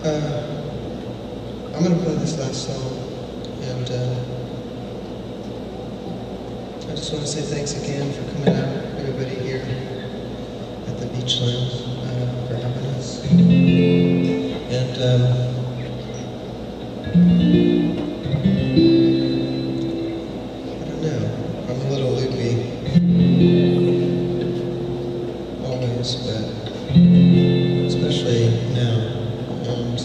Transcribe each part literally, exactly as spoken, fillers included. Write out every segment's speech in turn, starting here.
I'm going to play this last song, and uh, I just want to say thanks again for coming out, everybody here at the Beachland, uh, for having us. And um, I don't know, I'm a little loopy, always, but especially now. And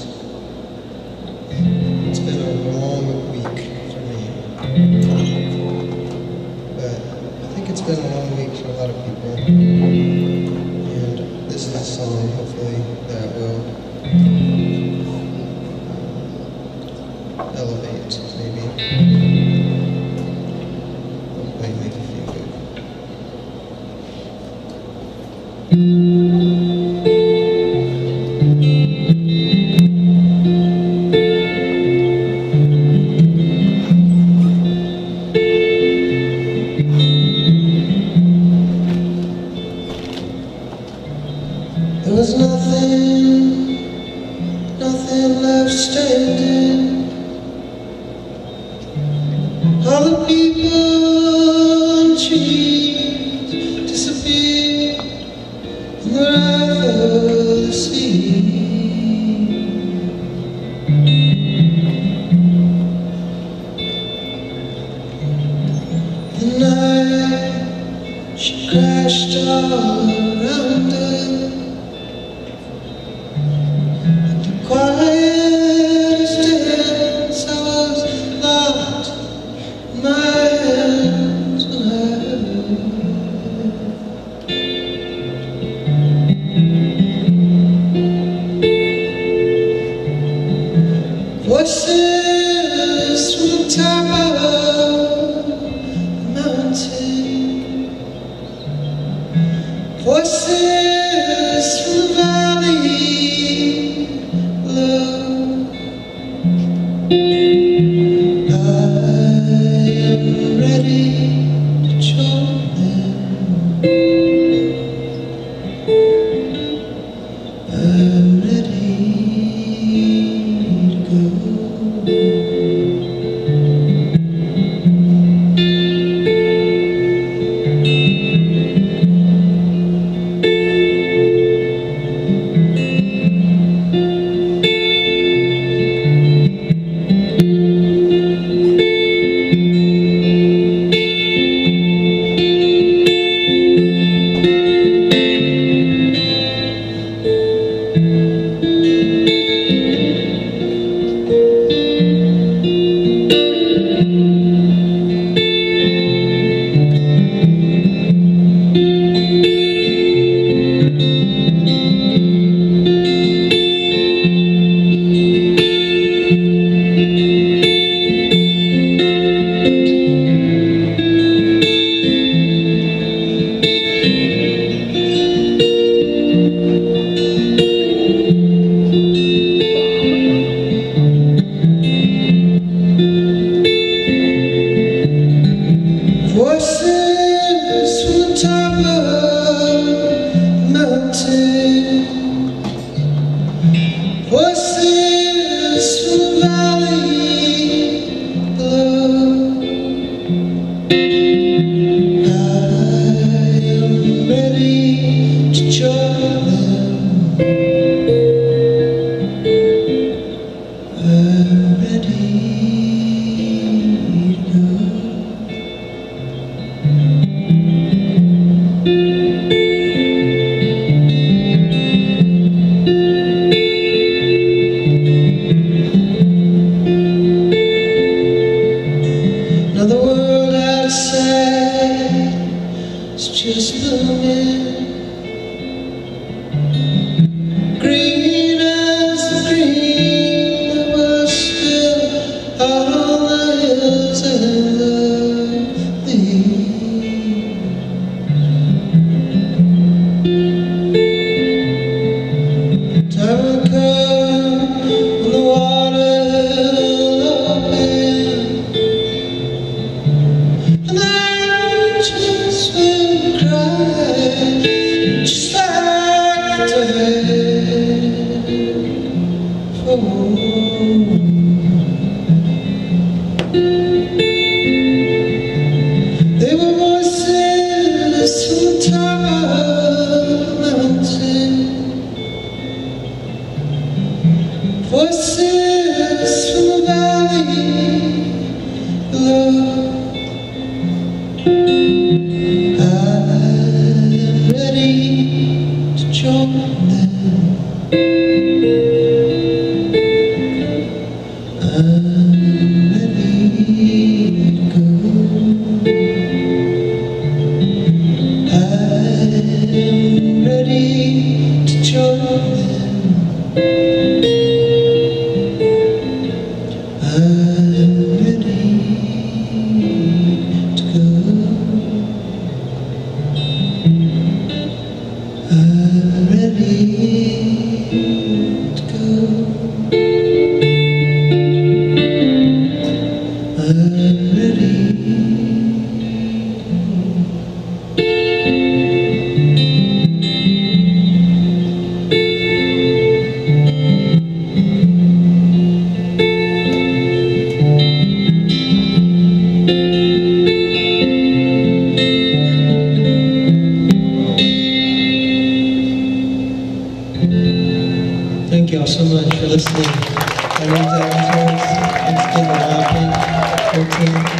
it's been a long week for me, but I think it's been a long week for a lot of people, and this is a song, hopefully, that will elevate, maybe, hopefully make you feel good. There was nothing, nothing left standing. All the people and trees disappeared in the wrath of the sea. The night, she crashed all around us. Quiet as dance, I was locked in my hands when I heard voices from the top of the mountain, voices from the valley. There were voices from the top of the mountain, voices from the valley below. I'm ready to join them. I'm ready to go. I'm ready to join them. I'm ready to go. I'm ready to go. I'm ready. Thank you all so much for listening. I love that. Torres, Beachland Wild Pink, Curtail